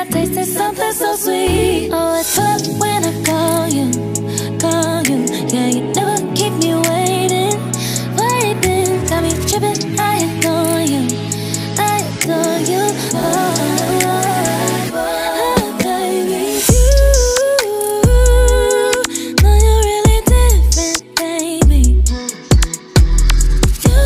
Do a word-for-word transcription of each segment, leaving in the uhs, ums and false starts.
I tasted something so sweet. Oh, it's up when I call you, call you. Yeah, you never keep me waiting, waiting. Got me trippin', I adore you, I adore you. Oh, oh, oh, oh baby, you know you're really different, baby. You,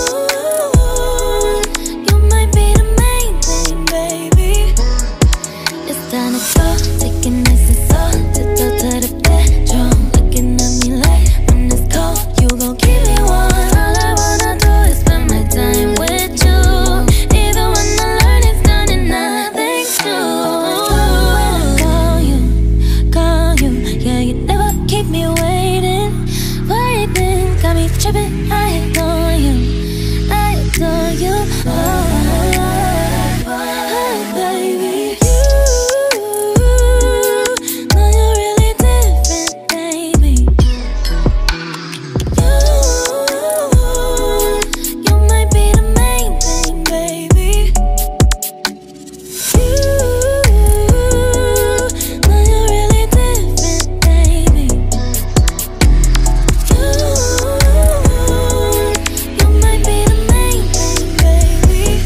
you might be the main thing, baby. It's time to go, taking this and so tiptoe to the bedroom, looking at me like when it's cold, you gon' keep me warm. All I wanna do is spend my time with you, even when I learn it's done and nothing's new. When I call you, call you, yeah, you never keep me waiting, waiting. Got me trippin', I adore you, I adore you. Oh, oh, oh, oh baby, you know you're really different, baby. You, you might be the main thing, baby. You know you're really different, baby. You, you might be the main thing, baby.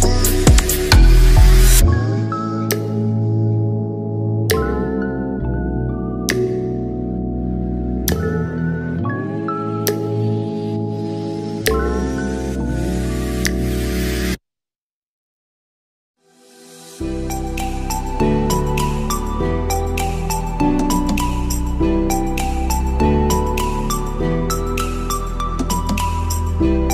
Thank you.